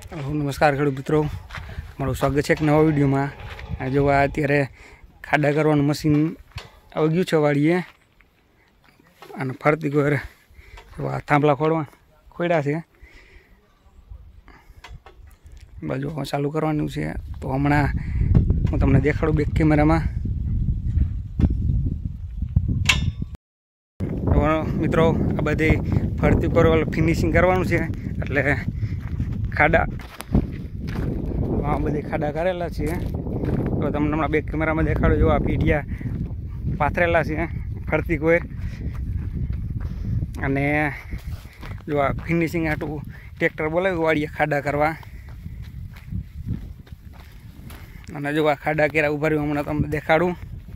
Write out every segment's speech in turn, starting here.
नमस्कार खेडूत मित्रों, मारू स्वागत है एक नवा विडियो में। जो अत्यारे खाडा करवानुं मशीन आई गयुं छे वाड़ीए अने फरती कोर थांभला खोड्या छे। बाजू चालू करवानुं छे तो हमणां हूँ तमने देखाडुं बेक केमेरा में। मित्रों आ बधी फरती कोर फिनिशिंग करवानुं छे एटले खाडा बधी खाडा करेला छे। तो तमने हमणां बेक केमेरा में देखाडो। जो आ पीढ़िया पाथरेला छे फरती कोर अने जो आ फिनिशिंग हाटू ट्रेक्टर बोलाव्युं वाड़ीए खाडा करवा। अने जो आ खाडा केरा उभा रह्यो हमणां तमने देखाडुं।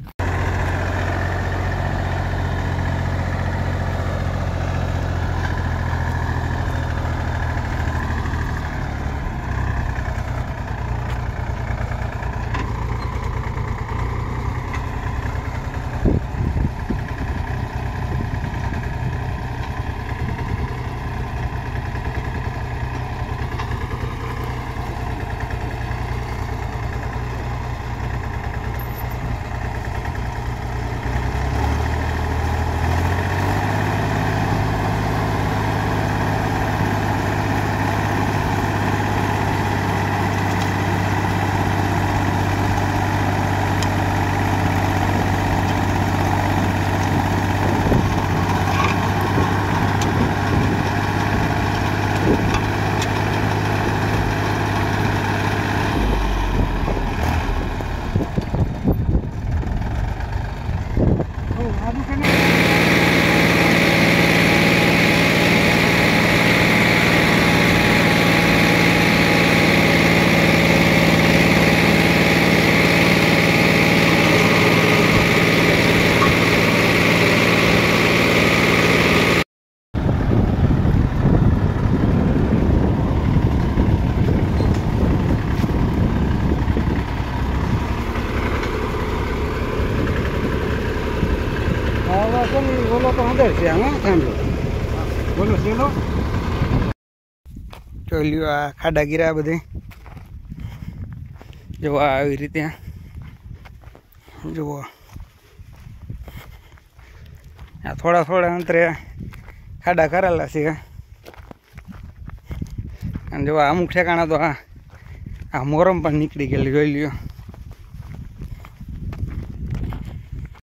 बोलो तो अंदर से आना थांभलो बोलो चलो चलियो। आ खाडा गिरा बधे जो आई रीते जो थोड़ा थोड़ा अंतरे खाडा करेला छे। जो अमुक ठेकाणा तो आ मोरम पण निकली गेली जोई लियो।